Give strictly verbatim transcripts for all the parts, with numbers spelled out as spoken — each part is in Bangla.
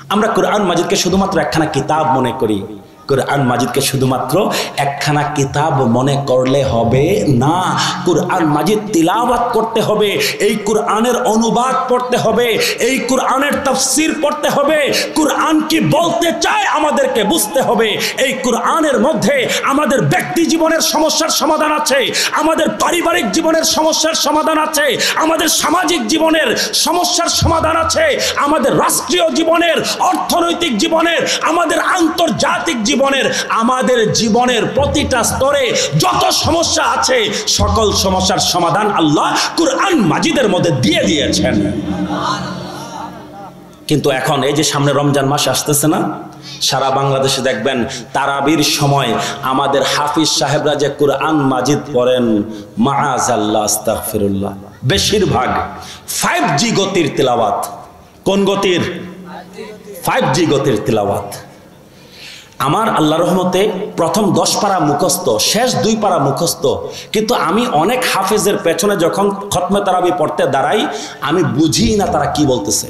আমরা কোরআন মাজিদকে শুধুমাত্র একখানা কিতাব মনে করি। কোরআন মাজিদকে শুধুমাত্র একখানা কিতাব মনে করলে হবে না। কোরআন মাজিদ তিলাওয়াত করতে হবে, এই কোরআনের অনুবাদ পড়তে হবে, এই কোরআনের তাফসীর পড়তে হবে। কোরআন কি বলতে চায় আমাদেরকে বুঝতে হবে। এই কোরআনের মধ্যে আমাদের ব্যক্তি জীবনের সমস্যার সমাধান আছে, আমাদের পারিবারিক জীবনের সমস্যার সমাধান আছে, আমাদের সামাজিক জীবনের সমস্যার সমাধান আছে, আমাদের রাষ্ট্রীয় জীবনের, অর্থনৈতিক জীবনের, আমাদের আন্তর্জাতিক জীবনের, আমাদের জীবনের প্রতিটা স্তরে যত সমস্যা আছে সকল সমস্যার সমাধান আল্লাহ কোরআন মাজিদের মধ্যে দিয়ে দিয়েছেন। কিন্তু এখন এই যে সামনে রমজান মাস আসতেছে না, সারা বাংলাদেশে দেখবেন তারাবির সময় আমাদের হাফিজ সাহেবরা যে কোরআন মাজিদ পড়েন, মাআযাল্লাহ আস্তাগফিরুল্লাহ, বেশিরভাগ ফাইভ জি গতির তিলাওয়াত। কোন গতির? ফাইভ জি গতির তিলাওয়াত। আমার আল্লাহ রহমতে প্রথম দশ পারা মুখস্থ, শেষ দুই পারা মুখস্থ, কিন্তু আমি অনেক হাফেজের পেছনে যখন খতমে তারাবি পড়তে দাঁড়াই আমি বুঝি না তারা কি বলতেছে,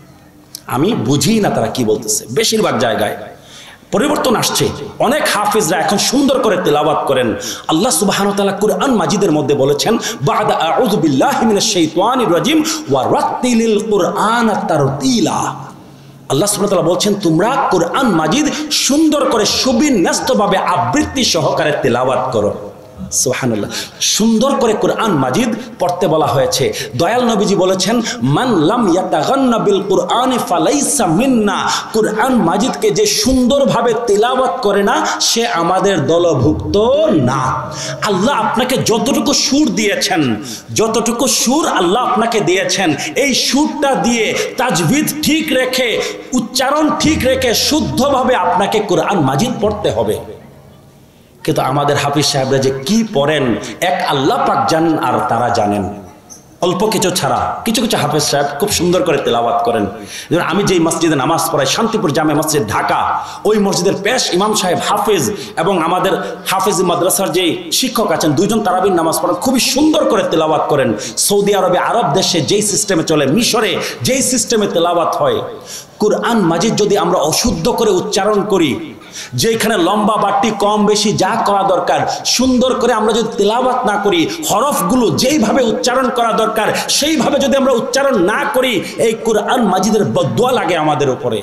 আমি বুঝি না তারা কি বলতেছে। বেশিরভাগ জায়গায় পরিবর্তন আসছে, অনেক হাফেজরা এখন সুন্দর করে তিলাওয়াত করেন। আল্লাহ সুবহানাহু ওয়া তাআলা কুরআন মাজিদের মধ্যে বলেছেন, বা'দা আউযু বিল্লাহি মিনাশ শাইতানির রাজিম ওয়া রাত্তিলিল কুরআনা তারতিলা। আল্লাহ সুবহানাহু ওয়া তাআলা বলছেন, তোমরা কোরআন মাজিদ সুন্দর করে সুবিন্যস্তভাবে আবৃত্তি সহকারে তিলাওয়াত করো। সুবহানাল্লাহ, সুন্দর করে কোরআন মাজিদ পড়তে বলা হয়েছে। দয়াল নবীজি বলেছেন, মান লাম ইয়াতাগান্না বিল কুরআনি ফালাইসা মিন্না। কোরআন মাজিদকে যে সুন্দরভাবে তিলাওয়াত করে না সে আমাদের দলভুক্ত না। আল্লাহ আপনাকে যতটুকু সুর দিয়েছেন, যতটুকু সুর আল্লাহ আপনাকে দিয়েছেন, এই সুরটা দিয়ে তাজবিদ ঠিক রেখে, উচ্চারণ ঠিক রেখে শুদ্ধভাবে আপনাকে কোরআন মাজিদ পড়তে হবে। কিন্তু আমাদের হাফিজ সাহেবরা যে কি পড়েন এক আল্লাহ পাক জানেন আর তারা জানেন। অল্প কিছু ছাড়া কিছু কিছু হাফিজ সাহেব খুব সুন্দর করে তেলাওয়াত করেন। যেমন আমি যেই মসজিদে নামাজ পড়াই, শান্তিপুর জামে মসজিদ ঢাকা, ওই মসজিদের পেশ ইমাম সাহেব হাফিজ এবং আমাদের হাফিজ মাদ্রাসার যে শিক্ষক আছেন দুইজন তারাবির নামাজ পড়েন, খুবই সুন্দর করে তেলাওয়াত করেন। সৌদি আরবে, আরব দেশে যেই সিস্টেমে চলে, মিশরে যেই সিস্টেমে তেলাওয়াত হয়, কোরআন মাজিদ যদি আমরা অশুদ্ধ করে উচ্চারণ করি, যেখানে লম্বা বাড়তি কম বেশি যা করা দরকার সুন্দর করে আমরা যদি তেলাওয়াত না করি, হরফগুলো যেইভাবে উচ্চারণ করা দরকার সেইভাবে যদি আমরা উচ্চারণ না করি, এই কোরআন মাজিদের বদদুয়া লাগে আমাদের উপরে,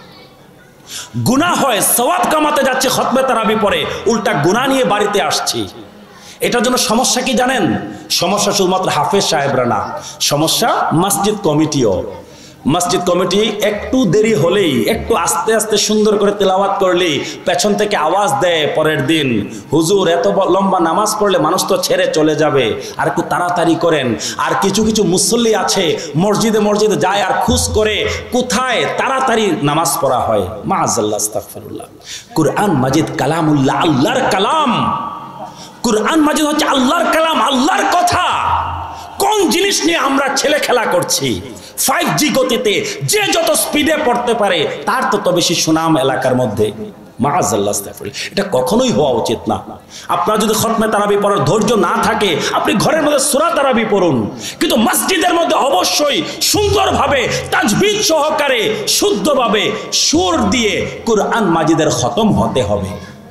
গুনাহ হয়। সওয়াব কামাতে যাচ্ছে খতমে তারাবি পড়ে, উল্টা গুনাহ নিয়ে বাড়িতে আসছি। এটার জন্য সমস্যা কি জানেন? সমস্যা শুধুমাত্র হাফেজ সাহেবরা না, সমস্যা মসজিদ কমিটিও। মসজিদ কমিটি একটু দেরি হলেই, একটু আস্তে আস্তে সুন্দর করে তেলাওয়াত করলেই পেছন থেকে আওয়াজ দেয় পরের দিন, হুজুর এত লম্বা নামাজ পড়লে মানুষ তো ছেড়ে চলে যাবে, আর একটু তাড়াতাড়ি করেন। আর কিছু কিছু মুসল্লি আছে মসজিদে মসজিদে যায় আর খুশ করে কোথায় তাড়াতাড়ি নামাজ পড়া হয়। মাআযাল্লাহ আস্তাগফিরুল্লাহ। কোরআন মাজিদ কালামুল্লাহ, আল্লাহর কালাম। কোরআন মাজিদ হচ্ছে আল্লাহর কালাম, আল্লাহর কথা। কোন জিনিস নিয়ে আমরা ছেলে খেলা করছি? ফাইভ জি গতিতে যে যত স্পিডে পড়তে পারে তার তত বেশি সুনাম এলাকার মধ্যে। মাআযাল্লাহ আস্তাগফিরুল্লাহ। এটা কখনোই হওয়া উচিত না। আপনার যদি খতমে তারাবি পড়ার ধৈর্য না থাকে, আপনি ঘরের মধ্যে সূরা তারাবি পড়ুন, কিন্তু মসজিদের মধ্যে অবশ্যই সুন্দরভাবে তাজবিদ সহকারে শুদ্ধভাবে সুর দিয়ে কোরআন মাজিদের খতম হতে হবে।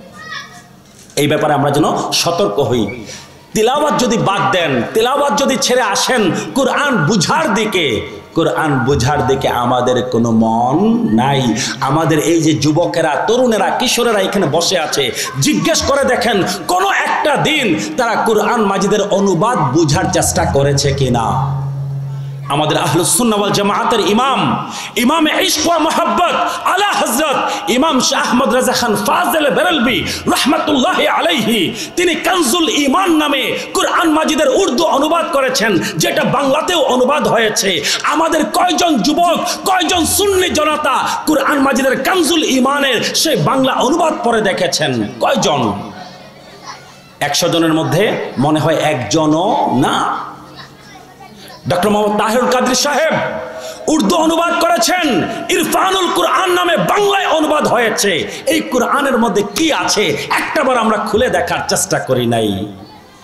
এই ব্যাপারে আমরা যেন সতর্ক হই। তিলাওয়াত যদি বাদ দেন, তিলাওয়াত যদি ছেড়ে আসেন কোরআন বুঝার দিকে, কোরআন বুঝার দিকে আমাদের কোনো মন নাই। আমাদের এই যে যুবকেরা, তরুণেরা, কিশোরেরা এখানে বসে আছে, জিজ্ঞেস করে দেখেন কোনো একটা দিন তারা কোরআন মাজিদের অনুবাদ বুঝার চেষ্টা করেছে কিনা। আমাদের আহলুস সুন্নাহ ওয়াল জামাআতের ইমাম, ইমামে ইশক ওয়া মুহাব্বত আলা হযরত ইমাম শাহ আহমদ রাজা খান ফাজিল বেরেলভী রাহমাতুল্লাহি আলাইহি, তিনি কানজুল ঈমান নামে কোরআন মাজিদের উর্দু অনুবাদ করেছেন, যেটা বাংলাতেও অনুবাদ হয়েছে। আমাদের কয়জন যুবক, কয়জন সুন্নি জনতা কোরআন মাজিদের কানজুল ঈমানের সেই বাংলা অনুবাদ পড়ে দেখেছেন? কয়জন? একশো জনের মধ্যে মনে হয় একজনও না। ডক্টর মোহাম্মদ তাহিরুল কাদরী সাহেব উর্দু অনুবাদ করেছেন, ইরফানুল কুরআন নামে বাংলায় অনুবাদ হয়েছে। এই কোরআনের মধ্যে কি আছে একটাবার আমরা খুলে দেখার চেষ্টা করি নাই।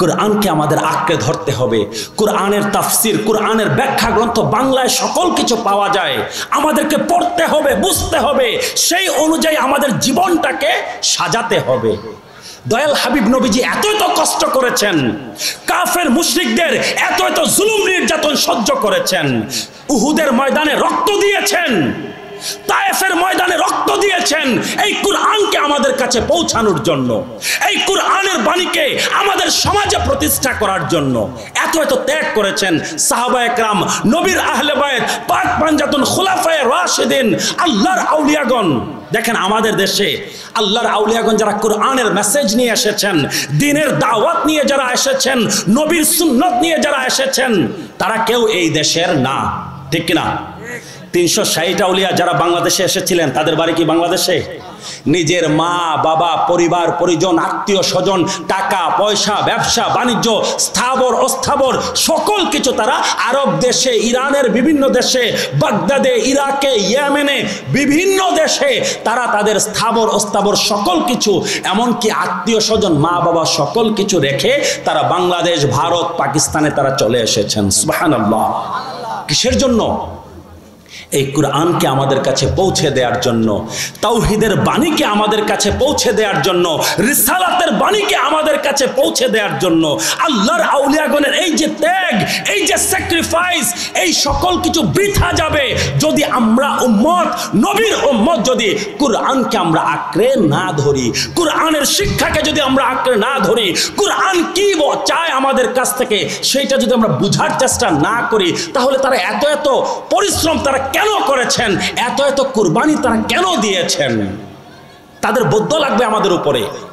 কোরআনকে আমাদের আঁকড়ে ধরতে হবে। কোরআনের তাফসির, কোরআনের ব্যাখ্যা গ্রন্থ বাংলায় সকল কিছু পাওয়া যায়। আমাদেরকে পড়তে হবে, বুঝতে হবে, সেই অনুযায়ী আমাদের জীবনটাকে সাজাতে হবে। দয়াল হাবিব নবীজি এত এত কষ্ট করেছেন, কাফের মুশরিকদের এত এত জুলুম নির্যাতন সহ্য করেছেন, উহুদের ময়দানে রক্ত দিয়েছেন, তায়েফের ময়দানে রক্ত দিয়েছেন এই কুরআনকে আমাদের কাছে পৌঁছানোর জন্য, এই কুরআনের বাণীকে আমাদের সমাজে প্রতিষ্ঠা করার জন্য এত এত ত্যাগ করেছেন সাহাবায়ে কেরাম, নবীর আহলে বায়ত, পাক পাঞ্জাতুন খুলাফায়ে রাশিদিন, আল্লাহর আউলিয়াগণ। দেখেন আমাদের দেশে আল্লাহর আউলিয়াগণ যারা কোরআনের মেসেজ নিয়ে এসেছেন, দ্বীনের দাওয়াত নিয়ে যারা এসেছেন, নবীর সুন্নাত নিয়ে যারা এসেছেন, তারা কেউ এই দেশের না, ঠিক কিনা? তিনশো ষাট আউলিয়া যারা বাংলাদেশে এসেছিলেন, তাদের বাড়ি কি বাংলাদেশে? নিজের মা বাবা, পরিবার পরিজন, আত্মীয় স্বজন, টাকা পয়সা, ব্যবসা বাণিজ্য, স্থাবর অস্থাবর সকল কিছু তারা আরব দেশে, ইরানের বিভিন্ন দেশে, বাগদাদে, ইরাকে, ইয়েমেনে, বিভিন্ন দেশে তারা তাদের স্থাবর অস্থাবর সকল কিছু, এমনকি আত্মীয় স্বজন, মা বাবা সকল কিছু রেখে তারা বাংলাদেশ, ভারত, পাকিস্তানে তারা চলে এসেছেন। সুবহানাল্লাহ। কিসের জন্য? এই কুরআনকে আমাদের কাছে পৌঁছে দেওয়ার জন্য, তাওহীদের বাণীকে আমাদের কাছে পৌঁছে দেওয়ার জন্য, রিসালাতের বাণীকে আমাদের কাছে পৌঁছে দেওয়ার জন্য। আল্লাহর আউলিয়াগণের এই যে ত্যাগ, এই যে স্যাক্রিফাইস, এই সকল কিছু বৃথা যাবে যদি আমরা উম্মত, নবীর উম্মত যদি কুরআনকে আমরা আঁকড়ে না ধরি, কুরআনের শিক্ষাকে যদি আমরা আঁকড়ে না ধরি, কুরআন কি চায় আমাদের কাছ থেকে সেইটা যদি আমরা বুঝার চেষ্টা না করি, তাহলে তারা এত এত পরিশ্রম তারা কেন করেছেন, এত এত কুরবানি তারা কেন দিয়েছেন, তাদের বদ্ধ লাগবে আমাদের উপরে।